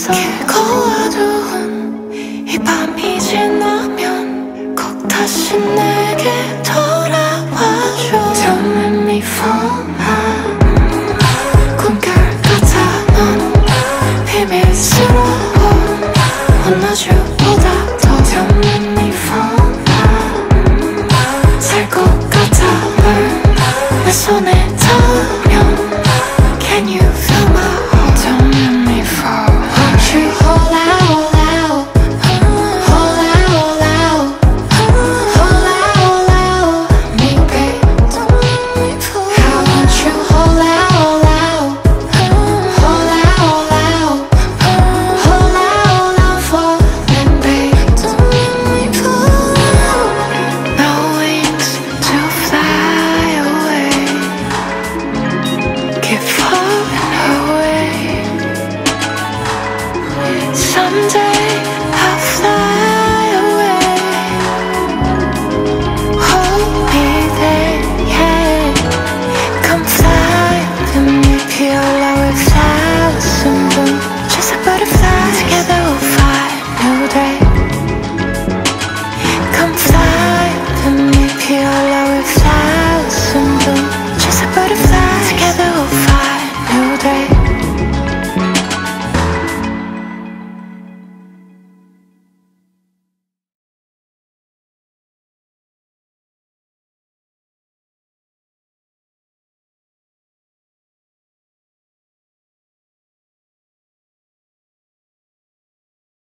길고 어두운 이 밤이 지나면 꼭 다시 내게 돌아와줘. Don't make me fall. 꿈결 같아 넌 비밀스러워 원하주보다 더. Don't make me fall. 살 것 같아 널 내 손에 닿으면 Can you feel my heart? Don't make me fall. Won't you hold out, hold out, hold out, hold out, hold out, hold out, me babe. Don't make me fall. How won't you hold out, hold out, hold out, hold out, hold out, hold out for me babe. Don't make me fall. No wings to fly away. Keep falling away. Someday I'll fly away. Hold me there, yeah. Come fly with me, pure love with flowers and bloom. Just like butterflies, together we'll